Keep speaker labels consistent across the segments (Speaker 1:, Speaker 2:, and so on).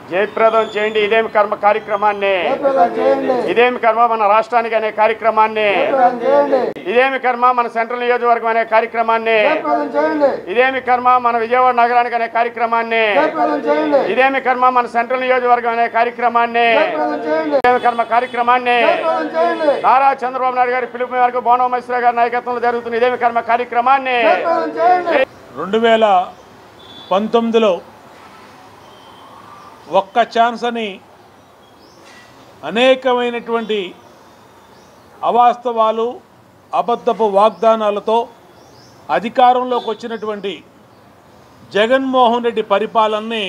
Speaker 1: జయప్రదం చేయండి ఇదేమి కర్మ కార్యక్రమాన్ని, ఇదేమి కర్మ మన రాష్ట్రానికి అనే కార్యక్రమాన్ని, ఇదేమి కర్మ మన సెంట్రల్ నియోజకవర్గం అనే కార్యక్రమాన్ని, ఇదేమి కర్మ మన విజయవాడ నగరానికి అనే కార్యక్రమాన్ని, ఇదేమి కర్మ మన సెంట్రల్ నియోజకవర్గం అనే కార్యక్రమాన్ని, ఇదేమి కర్మ కార్యక్రమాన్ని నారా చంద్రబాబు నాయుడు గారి పిలుపు మేరకు బోనం మహేశ్వర గారి నాయకత్వంలో జరుగుతున్న ఇదేమి కర్మ కార్యక్రమాన్ని
Speaker 2: 2019లో ఒక్క ఛాన్స్ అని అనేకమైనటువంటి అవాస్తవాలు అబద్ధపు వాగ్దానాలతో అధికారంలోకి వచ్చినటువంటి జగన్మోహన్ రెడ్డి పరిపాలనని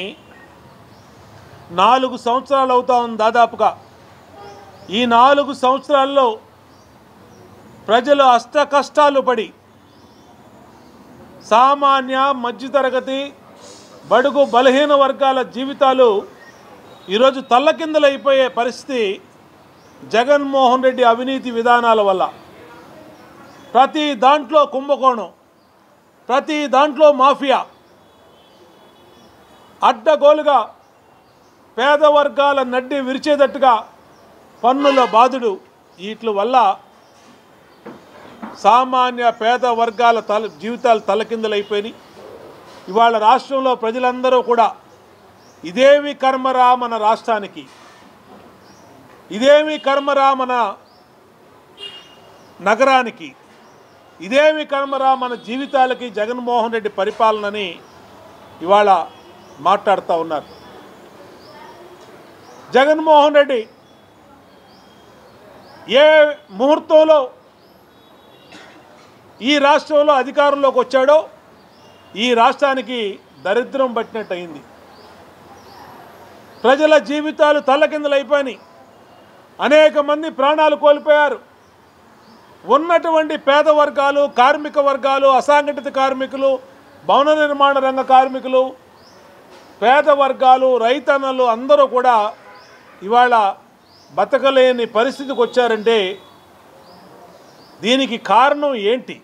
Speaker 2: 4 సంవత్సరాలు అవుతా ఉంది దాదాపుగా. ఈ 4 సంవత్సరాల్లో ప్రజలు అష్ట కష్టాలు పడి సామాన్య మధ్యతరగతి బడుగు బలహీన వర్గాల జీవితాలు ఈరోజు తల్లకిందలైపోయే పరిస్థితి జగన్మోహన్ రెడ్డి అవినీతి విధానాల వల్ల. ప్రతి దాంట్లో కుంభకోణం, ప్రతి దాంట్లో మాఫియా, అడ్డగోలుగా పేద వర్గాల నడ్డి విరిచేటట్టుగా పన్నుల బాధుడు. వీటి వల్ల సామాన్య పేద వర్గాల జీవితాలు తలకిందులైపోయినాయి. ఇవాళ రాష్ట్రంలో ప్రజలందరూ కూడా ఇదేమి కర్మరా మన రాష్ట్రానికి, ఇదేమి కర్మరా మన నగరానికి, ఇదేమి కర్మరా మన జీవితాలకి జగన్మోహన్ రెడ్డి పరిపాలనని ఇవాళ మాట్లాడుతూ ఉన్నారు. జగన్మోహన్ రెడ్డి ఏ ముహూర్తంలో ఈ రాష్ట్రంలో అధికారంలోకి వచ్చాడో ఈ రాష్ట్రానికి దరిద్రం పట్టినట్టు అయింది. ప్రజల జీవితాలు తల్లకిందులైపోయినాయి. అనేక మంది ప్రాణాలు కోల్పోయారు. ఉన్నటువంటి పేద వర్గాలు, కార్మిక వర్గాలు, అసంఘటిత కార్మికులు, భవన నిర్మాణ రంగ కార్మికులు, పేద వర్గాలు, రైతన్నలు అందరూ కూడా ఇవాళ బతకలేని పరిస్థితికి వచ్చారంటే దీనికి కారణం ఏంటి?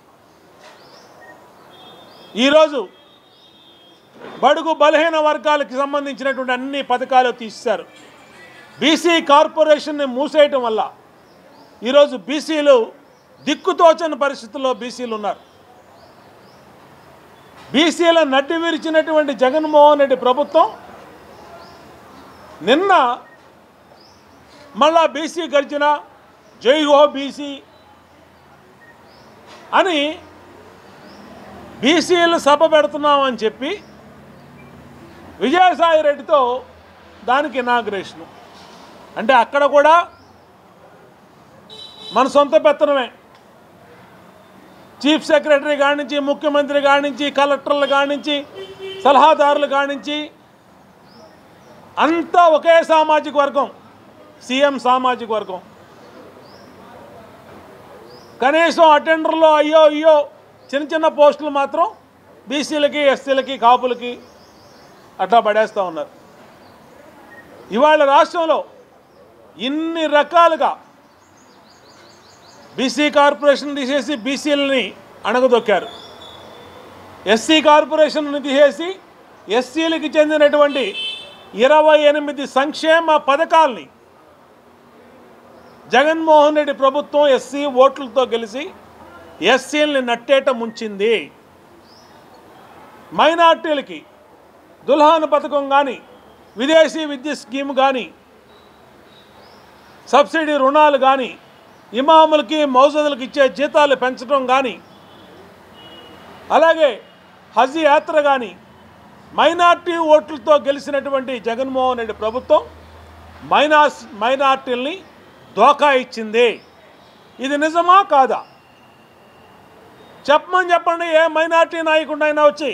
Speaker 2: ఈరోజు బడుగు బలహీన వర్గాలకు సంబంధించినటువంటి అన్ని పథకాలు తీశారు. బీసీ కార్పొరేషన్ని మూసేయటం వల్ల ఈరోజు బీసీలు దిక్కుతోచని పరిస్థితుల్లో బీసీలు ఉన్నారు. బీసీల నడ్డి విరిచినటువంటి జగన్మోహన్ రెడ్డి ప్రభుత్వం నిన్న మళ్ళా బీసీ గర్జన, జై హో బీసీ అని బీసీలు సభ పెడుతున్నామని చెప్పి విజయసాయి రెడ్డితో దానికి ఇనాగ్రేషను. అంటే అక్కడ కూడా మన సొంత పెత్తనమే. చీఫ్ సెక్రటరీ కాడి నుంచి, ముఖ్యమంత్రి కాడి నుంచి, కలెక్టర్లు కాడి నుంచి, సలహాదారులు కాడి నుంచి అంతా ఒకే సామాజిక వర్గం, సీఎం సామాజిక వర్గం. కనీసం అటెండర్లో అయ్యో చిన్న చిన్న పోస్టులు మాత్రం బీసీలకి, ఎస్సీలకి, కాపులకి అట్లా పడేస్తూ ఉన్నారు. ఇవాళ రాష్ట్రంలో ఇన్ని రకాలుగా బీసీ కార్పొరేషన్ తీసేసి బీసీలని అణగదొక్కారు. ఎస్సీ కార్పొరేషన్ని తీసేసి ఎస్సీలకి చెందినటువంటి 28 సంక్షేమ పథకాలని జగన్మోహన్ రెడ్డి ప్రభుత్వం ఎస్సీ ఓట్లతో గెలిచి ఎస్సీలని నట్టేట ముంచింది. మైనార్టీలకి దుల్హాన్ పథకం కానీ, విదేశీ విద్య స్కీమ్ కానీ, సబ్సిడీ రుణాలు కానీ, ఇమాములకి మౌజదులకు ఇచ్చే జీతాలు పెంచడం కానీ, అలాగే హజ్ యాత్ర కానీ మైనార్టీ ఓట్లతో గెలిచినటువంటి జగన్మోహన్ రెడ్డి ప్రభుత్వం మైనార్టీల్ని దోకా ఇచ్చింది. ఇది నిజమా కాదా చెప్పండి. ఏ మైనార్టీ నాయకుడినైనా వచ్చి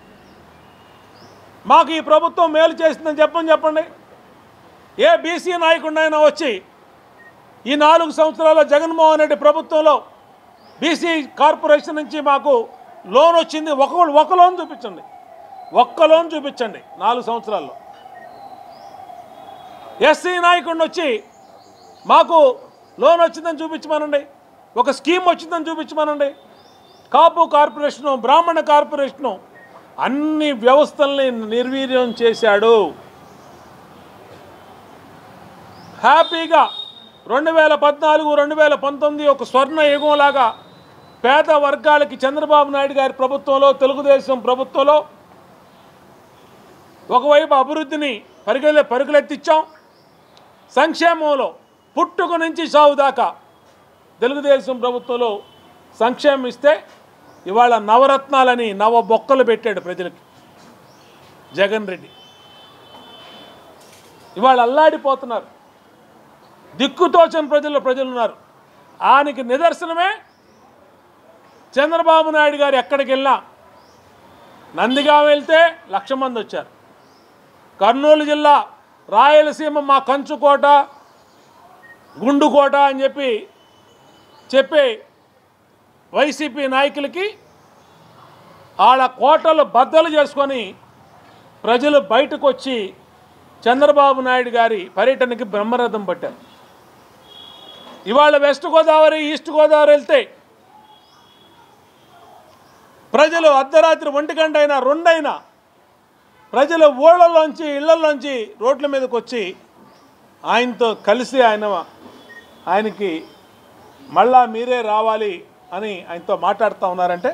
Speaker 2: మాకు ఈ ప్రభుత్వం మేలు చేసిందని చెప్పండి. ఏ బీసీ నాయకుడినైనా వచ్చి ఈ 4 సంవత్సరాల జగన్మోహన్ రెడ్డి ప్రభుత్వంలో బీసీ కార్పొరేషన్ నుంచి మాకు లోన్ వచ్చింది, ఒక లోన్ చూపించండి, ఒక్క లోన్ చూపించండి 4 సంవత్సరాల్లో. ఎస్సీ నాయకుడిని వచ్చి మాకు లోన్ వచ్చిందని చూపించమనండి, ఒక స్కీమ్ వచ్చిందని చూపించమనండి. కాపు కార్పొరేషను, బ్రాహ్మణ కార్పొరేషను అన్ని వ్యవస్థల్ని నిర్వీర్యం చేశాడు. హ్యాపీగా 2014 2019 ఒక స్వర్ణ యుగంలాగా పేద వర్గాలకి చంద్రబాబు నాయుడు గారి ప్రభుత్వంలో, తెలుగుదేశం ప్రభుత్వంలో ఒకవైపు అభివృద్ధిని పరుగులెత్తించాం, సంక్షేమంలో పుట్టుక నుంచి సావు దాకా తెలుగుదేశం ప్రభుత్వంలో సంక్షేమం ఇస్తే ఇవాళ నవరత్నాలని నవ బొక్కలు పెట్టాడు ప్రజలకి జగన్ రెడ్డి. ఇవాళ అల్లాడిపోతున్నారు, దిక్కుతోచని ప్రజలు ఉన్నారు. ఆయనకి నిదర్శనమే చంద్రబాబు నాయుడు గారు ఎక్కడికి వెళ్ళినా. నందిగామ వెళ్తే 1,00,000 మంది వచ్చారు. కర్నూలు జిల్లా రాయలసీమ మా కంచుకోట, గుండుకోట అని చెప్పి వైసీపీ నాయకులకి వాళ్ళ కోటలు బద్దలు చేసుకొని ప్రజలు బయటకు వచ్చి చంద్రబాబు నాయుడు గారి పర్యటనకి బ్రహ్మరథం పట్టారు. ఇవాళ వెస్ట్ గోదావరి, ఈస్ట్ గోదావరి వెళ్తే ప్రజలు అర్ధరాత్రి 1 గంట అయినా 2 అయినా ప్రజలు ఊళ్ళల్లోంచి ఇళ్లల్లోంచి రోడ్ల మీదకి వచ్చి ఆయనతో కలిసి ఆయనకి మళ్ళా మీరే రావాలి అని ఆయనతో మాట్లాడుతూ ఉన్నారంటే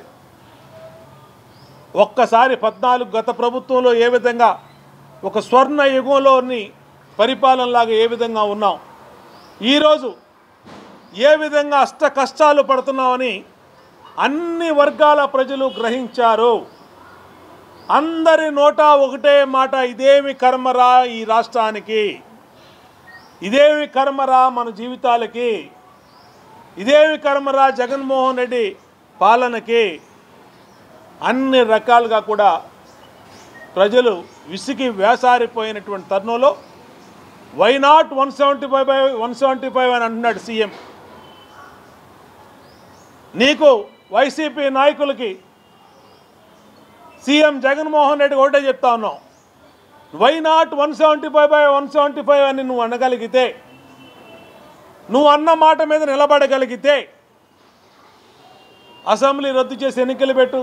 Speaker 2: ఒక్కసారి 14 గత ప్రభుత్వంలో ఏ విధంగా ఒక స్వర్ణ యుగంలోని పరిపాలనలాగా ఏ విధంగా ఉన్నాం, ఈరోజు ఏ విధంగా అష్ట కష్టాలు పడుతున్నామని అన్ని వర్గాల ప్రజలు గ్రహించారు. అందరి నోట ఒకటే మాట, ఇదేమి కర్మరా ఈ రాష్ట్రానికి, ఇదేమి కర్మరా మన జీవితాలకి, ఇదేమి కర్మరా జగన్మోహన్ రెడ్డి పాలనకి. అన్ని రకాలుగా కూడా ప్రజలు విసిగి వేసారిపోయినటువంటి తరుణంలో వై నాట్ 175 అని అంటున్నాడు సీఎం. నీకు వైసీపీ నాయకులకి సీఎం జగన్మోహన్ రెడ్డి ఒకటే చెప్తా ఉన్నాం, వై నాట్ 175 అని నువ్వు అనగలిగితే, నువ్వు అన్న మాట మీద నిలబడగలిగితే అసెంబ్లీ రద్దు చేసి ఎన్నికలు పెట్టు.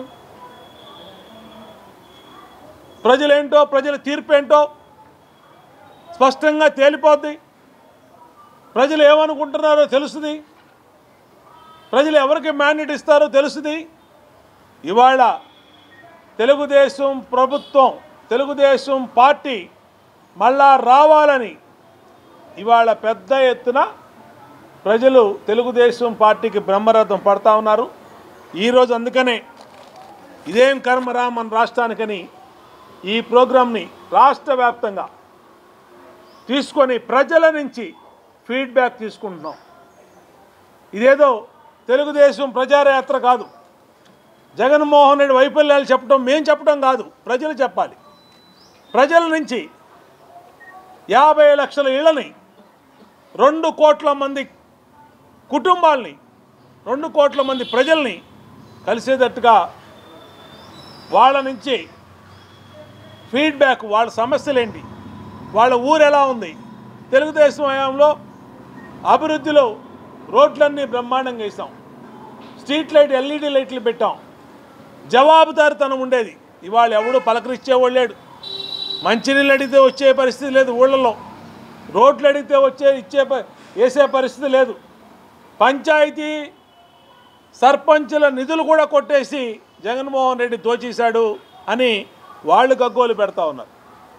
Speaker 2: ప్రజలేంటో, ప్రజల తీర్పు ఏంటో స్పష్టంగా తేలిపోద్ది. ప్రజలు ఏమనుకుంటున్నారో తెలుస్తుంది, ప్రజలు ఎవరికి మ్యాండేట్ ఇస్తారో తెలుస్తుంది. ఇవాళ తెలుగుదేశం ప్రభుత్వం, తెలుగుదేశం పార్టీ మళ్ళా రావాలని ఇవాళ పెద్ద ఎత్తున ప్రజలు తెలుగుదేశం పార్టీకి బ్రహ్మరథం పడతా ఉన్నారు. ఈరోజు అందుకనే ఇదేం కర్మరా మన రాష్ట్రానికని ఈ ప్రోగ్రాంని రాష్ట్ర వ్యాప్తంగా తీసుకొని ప్రజల నుంచి ఫీడ్బ్యాక్ తీసుకుంటున్నాం. ఇదేదో తెలుగుదేశం ప్రచారయాత్ర కాదు, జగన్మోహన్ రెడ్డి వైఫల్యాలు చెప్పడం మేం చెప్పడం కాదు, ప్రజలు చెప్పాలి. ప్రజల నుంచి 50 లక్షల ఇళ్లని, 2 కోట్ల మంది కుటుంబాలని, 2 కోట్ల మంది ప్రజల్ని కలిసేటట్టుగా వాళ్ళ నుంచి ఫీడ్బ్యాక్, వాళ్ళ సమస్యలేంటి, వాళ్ళ ఊరు ఎలా ఉంది, తెలుగుదేశం హయాంలో అభివృద్ధిలో రోడ్లన్నీ బ్రహ్మాండంగా వేసాం, స్ట్రీట్ లైట్ ఎల్ఈడి లైట్లు పెట్టాం, జవాబుదారితనం ఉండేది. ఇవాళ ఎవడు పలకరిచ్చేవాళ్ళు లేడు, మంచినీళ్ళు అడిగితే వచ్చే పరిస్థితి లేదు, ఊళ్ళల్లో రోడ్లు అడిగితే వేసే పరిస్థితి లేదు. పంచాయతీ సర్పంచుల నిధులు కూడా కొట్టేసి జగన్మోహన్ రెడ్డి దోచేశాడు అని వాళ్ళు గగ్గోలు పెడతా ఉన్నారు.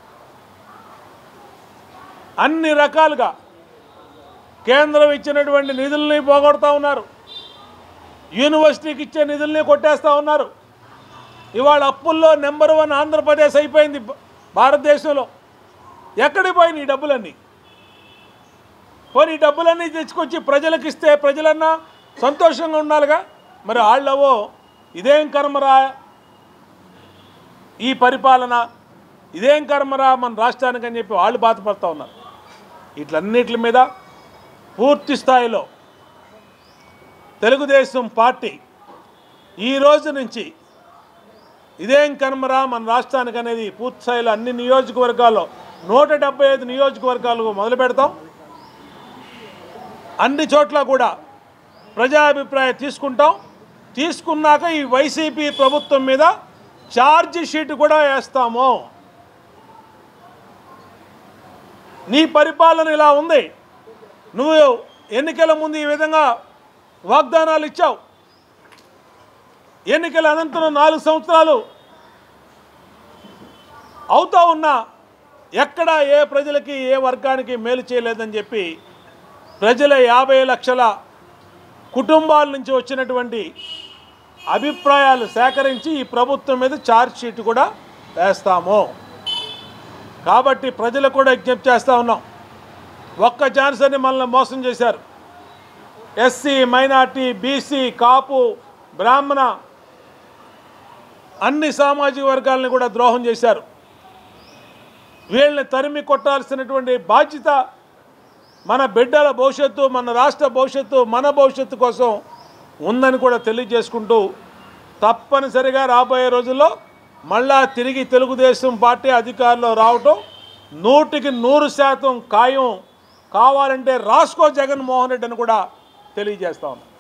Speaker 2: అన్ని రకాలుగా కేంద్రం ఇచ్చినటువంటి నిధుల్ని పోగొడతా ఉన్నారు, యూనివర్సిటీకి ఇచ్చే నిధుల్ని కొట్టేస్తూ ఉన్నారు. ఇవాళ అప్పుల్లో నెంబర్ 1 ఆంధ్రప్రదేశ్ అయిపోయింది భారతదేశంలో. ఎక్కడికి పోయినాయి ఈ డబ్బులన్నీ? పోనీ ఈ డబ్బులన్నీ తెచ్చుకొచ్చి ప్రజలకు ఇస్తే ప్రజలన్నా సంతోషంగా ఉండాలిగా. మరి వాళ్ళవో ఇదేం కర్మరా ఈ పరిపాలన, ఇదేం కర్మరా మన రాష్ట్రానికి అని చెప్పి వాళ్ళు బాధపడుతూ ఉన్నారు. వీటన్నిటి మీద పూర్తి స్థాయిలో తెలుగుదేశం పార్టీ ఈ రోజు నుంచి ఇదేం కర్మరా మన రాష్ట్రానికి అనేది పూర్తి స్థాయిలో అన్ని నియోజకవర్గాల్లో 175 నియోజకవర్గాలకు మొదలు పెడతాం. అన్ని చోట్ల కూడా ప్రజాభిప్రాయం తీసుకుంటాం. తీసుకున్నాక ఈ వైసీపీ ప్రభుత్వం మీద ఛార్జ్ షీట్ కూడా వేస్తాము. నీ పరిపాలన ఇలా ఉంది, నువ్వు ఎన్నికల ముందు ఈ విధంగా వాగ్దానాలు ఇచ్చావు. ఎన్నికల అనంతరం 4 సంవత్సరాలు అవుతా ఉన్నా ఎక్కడా ఏ ప్రజలకి ఏ వర్గానికి మేలు చేయలేదని చెప్పి ప్రజల 50 లక్షల కుటుంబాల నుంచి వచ్చినటువంటి అభిప్రాయాలు సేకరించి ఈ ప్రభుత్వం మీద ఛార్జ్ షీట్ కూడా వేస్తాము. కాబట్టి ప్రజలకు కూడా విజ్ఞప్తి చేస్తూ ఉన్నాం. ఒక్క ఛాన్స్ని మనల్ని మోసం చేశారు. ఎస్సీ, మైనార్టీ, బీసీ, కాపు, బ్రాహ్మణ అన్ని సామాజిక వర్గాలను కూడా ద్రోహం చేశారు. వీళ్ళని తరిమి కొట్టాల్సినటువంటి బాధ్యత మన బిడ్డల భవిష్యత్తు, మన రాష్ట్ర భవిష్యత్తు, మన భవిష్యత్తు కోసం ఉందని కూడా తెలియజేసుకుంటూ తప్పనిసరిగా రాబోయే రోజుల్లో మళ్ళా తిరిగి తెలుగుదేశం పార్టీ అధికారంలో రావటం 100% ఖాయం. కావాలంటే రాసుకో జగన్మోహన్ రెడ్డి అని కూడా తెలియజేస్తా ఉన్నాం.